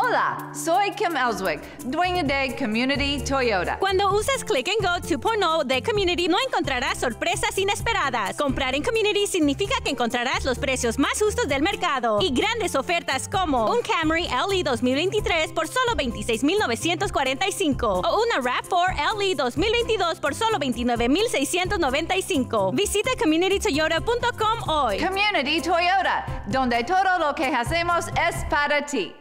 Hola, soy Kim Elswick, dueña de Community Toyota. Cuando usas Click and Go 2.0 de Community, no encontrarás sorpresas inesperadas. Comprar en Community significa que encontrarás los precios más justos del mercado y grandes ofertas como un Camry LE 2023 por solo $26,945 o una RAV4 LE 2022 por solo $29,695. Visita CommunityToyota.com hoy. Community Toyota, donde todo lo que hacemos es para ti.